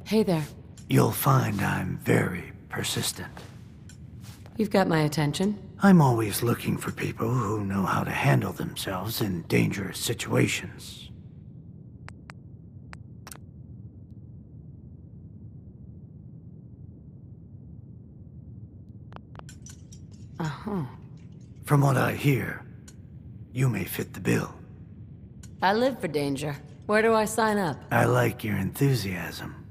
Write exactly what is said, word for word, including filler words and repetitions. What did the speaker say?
Hey there. You'll find I'm very persistent. You've got my attention. I'm always looking for people who know how to handle themselves in dangerous situations. Uh-huh. From what I hear, you may fit the bill. I live for danger. Where do I sign up? I like your enthusiasm.